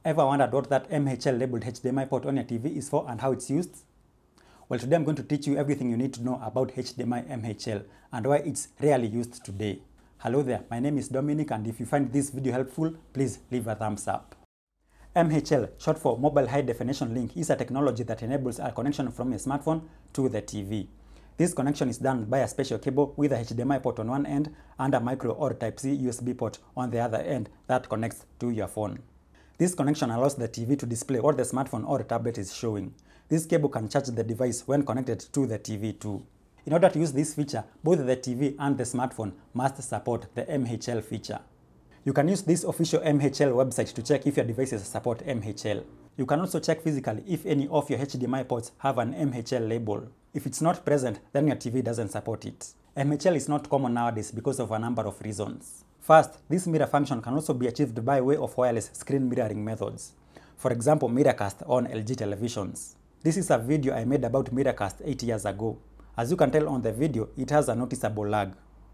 Ever wondered what that MHL labeled HDMI port on your TV is for and how it's used? Well, today I'm going to teach you everything you need to know about HDMI MHL and why it's rarely used today. Hello there, my name is Dominic, and if you find this video helpful, please leave a thumbs up. MHL, short for Mobile High Definition Link, is a technology that enables a connection from a smartphone to the TV. This connection is done by a special cable with a HDMI port on one end and a micro or Type-C USB port on the other end that connects to your phone. This connection allows the TV to display what the smartphone or tablet is showing. This cable can charge the device when connected to the TV too. In order to use this feature, both the TV and the smartphone must support the MHL feature. You can use this official MHL website to check if your devices support MHL. You can also check physically if any of your HDMI ports have an MHL label. If it's not present, then your TV doesn't support it. MHL is not common nowadays because of a number of reasons. First, this mirror function can also be achieved by way of wireless screen mirroring methods. For example, Miracast on LG televisions. This is a video I made about Miracast 8 years ago. As you can tell on the video, it has a noticeable lag.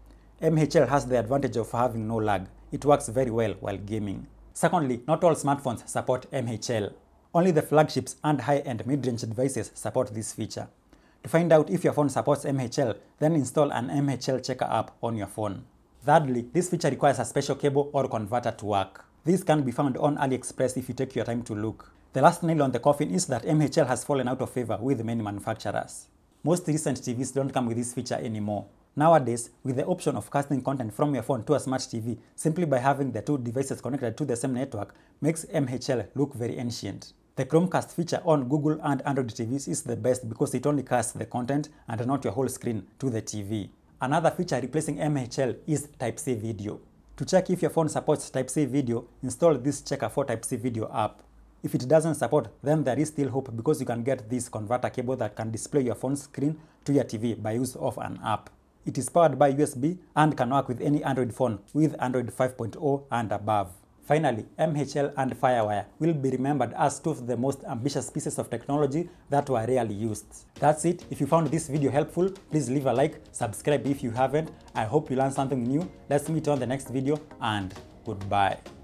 MHL has the advantage of having no lag. It works very well while gaming. Secondly, not all smartphones support MHL. Only the flagships and high-end mid-range devices support this feature. To find out if your phone supports MHL, then install an MHL checker app on your phone. Thirdly, this feature requires a special cable or converter to work. This can be found on AliExpress if you take your time to look. The last nail on the coffin is that MHL has fallen out of favor with many manufacturers. Most recent TVs don't come with this feature anymore. Nowadays, with the option of casting content from your phone to a smart TV, simply by having the two devices connected to the same network makes MHL look very ancient. The Chromecast feature on Google and Android TVs is the best because it only casts the content and not your whole screen to the TV. Another feature replacing MHL is Type-C video. To check if your phone supports Type-C video, install this Checker for Type-C video app. If it doesn't support, then there is still hope because you can get this converter cable that can display your phone screen to your TV by use of an app. It is powered by USB and can work with any Android phone with Android 5.0 and above. Finally, MHL and FireWire will be remembered as two of the most ambitious pieces of technology that were rarely used. That's it. If you found this video helpful, please leave a like, subscribe if you haven't. I hope you learned something new. Let's meet on the next video, and goodbye.